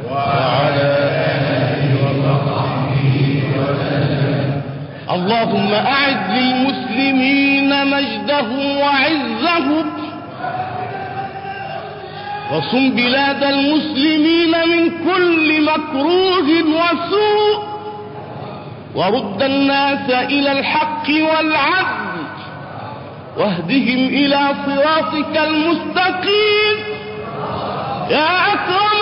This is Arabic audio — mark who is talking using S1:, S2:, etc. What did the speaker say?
S1: وعلى آله وصحبه وسلم. اللهم أعز للمسلمين مجدهم وعزهم، وصم بلاد المسلمين من كل مكروه وسوء، ورد الناس إلى الحق والعدل، واهدهم إلى صراطك المستقيم يا أكرم